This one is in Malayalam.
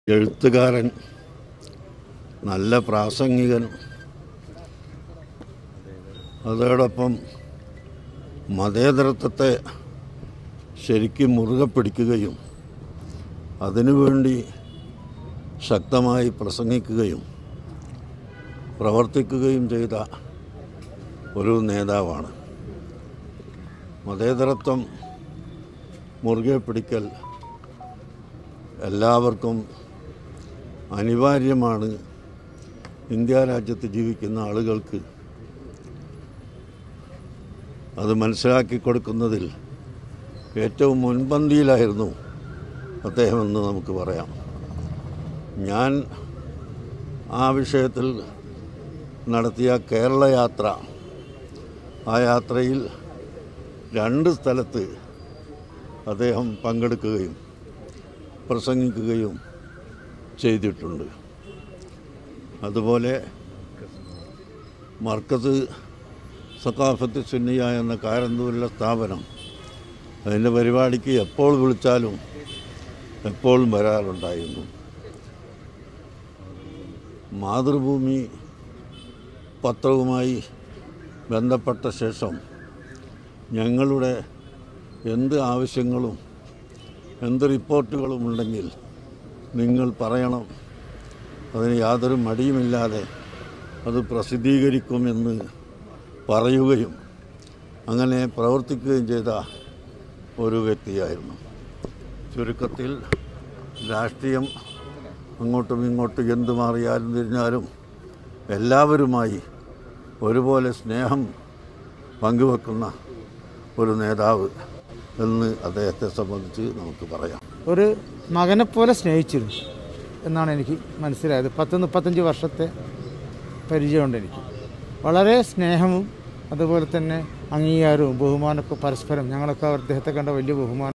എഴുത്തുകാരൻ, നല്ല പ്രാസംഗികൻ, അതോടൊപ്പം മതേതരത്വത്തെ ശരിക്കും മുറുകെ പിടിക്കുകയും അതിനുവേണ്ടി ശക്തമായി പ്രസംഗിക്കുകയും പ്രവർത്തിക്കുകയും ചെയ്ത ഒരു നേതാവാണ്. മതേതരത്വം മുറുകെ പിടിക്കൽ എല്ലാവർക്കും അനിവാര്യമാണ്. ഇന്ത്യ രാജ്യത്ത് ജീവിക്കുന്ന ആളുകൾക്ക് അത് മനസ്സിലാക്കി കൊടുക്കുന്നതിൽ ഏറ്റവും മുൻപന്തിയിലായിരുന്നു അദ്ദേഹമെന്ന് നമുക്ക് പറയാം. ഞാൻ ആ വിഷയത്തിൽ നടത്തിയ കേരള യാത്ര, ആ യാത്രയിൽ 2 സ്ഥലത്ത് അദ്ദേഹം പങ്കെടുക്കുകയും പ്രസംഗിക്കുകയും ചെയ്തിട്ടുണ്ട്. അതുപോലെ മർക്കസ് സഖാഫത്ത് സുന്നിയ എന്ന കാരന്തൂരിലെ സ്ഥാപനം, അതിൻ്റെ പരിപാടിക്ക് എപ്പോൾ വിളിച്ചാലും എപ്പോഴും വരാറുണ്ടായിരുന്നു. മാതൃഭൂമി പത്രവുമായി ബന്ധപ്പെട്ട ശേഷം ഞങ്ങളുടെ എന്ത് ആവശ്യങ്ങളും എന്ത് റിപ്പോർട്ടുകളും ഉണ്ടെങ്കിൽ നിങ്ങൾ പറയണം, അതിന് യാതൊരു മടിയുമില്ലാതെ അത് പ്രസിദ്ധീകരിക്കുമെന്ന് പറയുകയും അങ്ങനെ പ്രവർത്തിക്കുകയും ചെയ്ത ഒരു വ്യക്തിയായിരുന്നു. ചുരുക്കത്തിൽ രാഷ്ട്രീയം അങ്ങോട്ടും ഇങ്ങോട്ടും എന്ത് മാറിയാലും തിരിഞ്ഞാലും എല്ലാവരുമായി ഒരുപോലെ സ്നേഹം പങ്കുവെക്കുന്ന ഒരു നേതാവ് എന്ന് അദ്ദേഹത്തെ സംബന്ധിച്ച് നമുക്ക് പറയാം. ഒരു മകനെപ്പോലെ സ്നേഹിച്ചിരുന്നു എന്നാണ് എനിക്ക് മനസ്സിലായത്. 10-35 വർഷത്തെ പരിചയമുണ്ട് എനിക്ക്. വളരെ സ്നേഹവും അതുപോലെ തന്നെ അംഗീകാരവും ബഹുമാനമൊക്കെ പരസ്പരം, ഞങ്ങളൊക്കെ അദ്ദേഹത്തെ കണ്ട വലിയ ബഹുമാനം.